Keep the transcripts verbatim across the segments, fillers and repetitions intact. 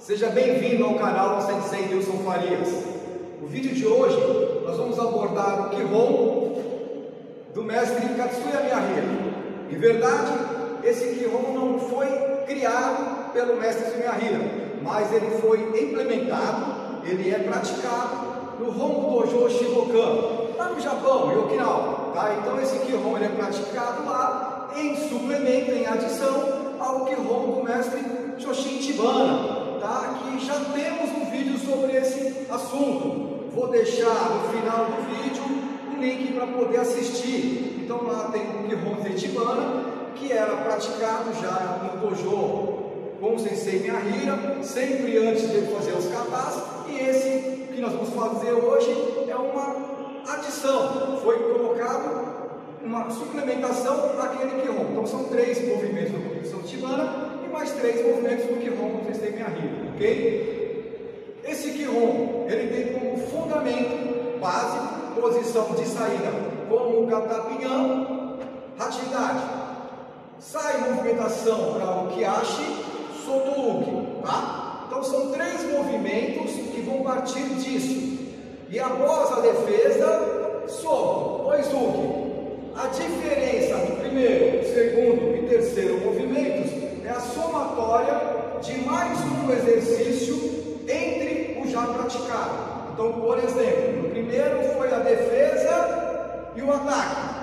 Seja bem-vindo ao canal do Sensei Nilson Farias. No vídeo de hoje, nós vamos abordar o Kihon do mestre Katsuya Miyahira. Em verdade, esse Kihon não foi criado pelo mestre Miyahira, mas ele foi implementado, ele é praticado no Hongo Dojo Shidokan, lá no Japão, em Okinawa. Tá? Então esse Kihon ele é praticado lá em suplemento, em adição ao Kihon do mestre Shoshin Chibana. Tá? Que já temos um vídeo sobre esse assunto. Vou deixar no final do vídeo um link para poder assistir. Então lá tem o Kihon Chibana, que era praticado já no dojo com o Sensei Miyahira, sempre antes de fazer os katas. E esse que nós vamos fazer hoje é uma adição, foi colocado uma suplementação daquele Kihon. Então são três movimentos do Kihon Chibana e mais três movimentos do Kihon do Sensei Miyahira, ok? Esse Kihon, ele tem como fundamento básico, posição de saída como o kata pinhan, hachidade. Sai movimentação para o Kiashi, Soto-uki, tá? Então são três movimentos que vão partir disso. E após a defesa, soco, Oizuki. A diferença do primeiro, segundo e terceiro movimentos é a somatória de mais um exercício entre o já praticado. Então, por exemplo, no primeiro foi a defesa e o ataque.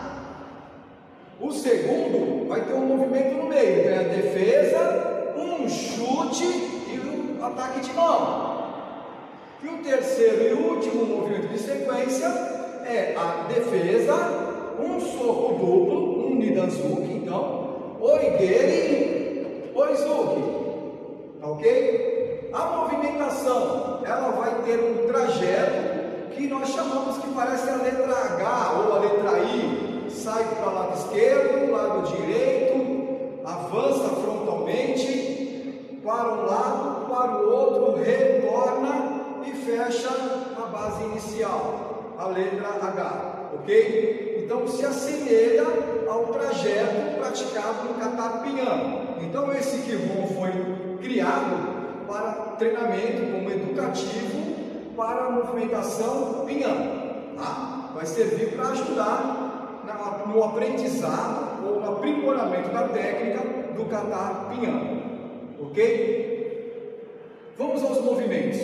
O segundo vai ter um movimento no meio, é a defesa, um chute e um ataque de mão. E o terceiro e último movimento de sequência é a defesa, um soco duplo, um Nidanzuki, então, Oigeri, Oizuki, ok? A movimentação, ela vai ter um trajeto que nós chamamos que parece a letra H ou a letra I. Sai para o lado esquerdo, lado direito, avança frontalmente, para um lado, para o outro, retorna e fecha a base inicial, a letra H, ok? Então se assemelha ao trajeto praticado no kata pinhan. Então esse Kihon foi criado para treinamento como educativo para a movimentação pinhan, tá? Vai servir para ajudar no aprendizado ou no aprimoramento da técnica do kata pinhan, ok? Vamos aos movimentos.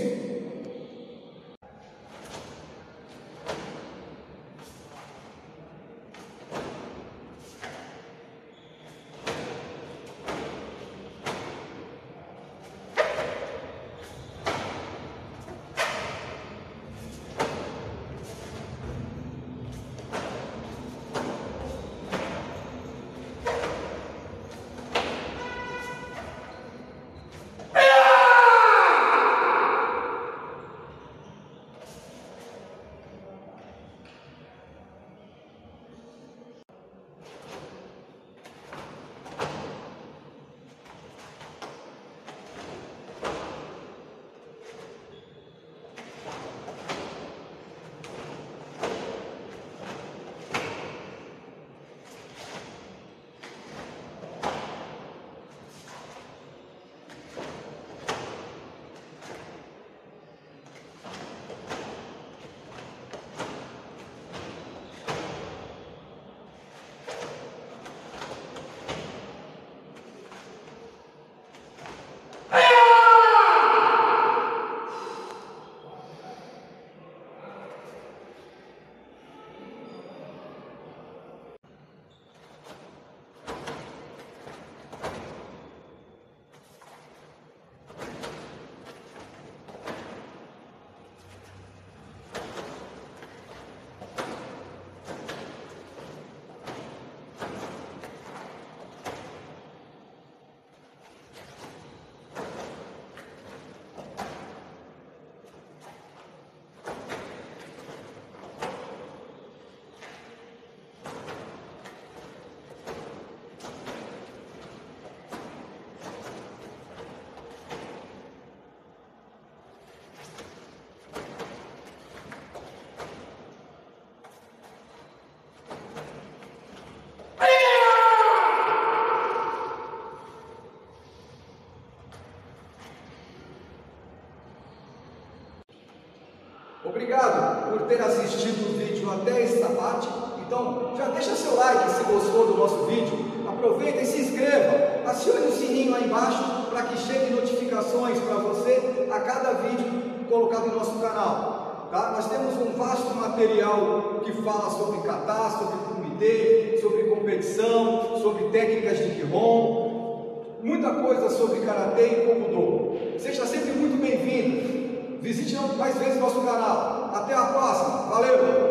Obrigado por ter assistido o vídeo até esta parte. Então, já deixa seu like se gostou do nosso vídeo. Aproveita e se inscreva. Acione o sininho aí embaixo para que chegue notificações para você a cada vídeo colocado em nosso canal. Tá? Nós temos um vasto material que fala sobre kata, sobre kumite, sobre competição, sobre técnicas de Kihon, muita coisa sobre karatê e kobudo. Seja sempre muito bem-vindo. Visite mais vezes nosso canal. Até a próxima. Valeu!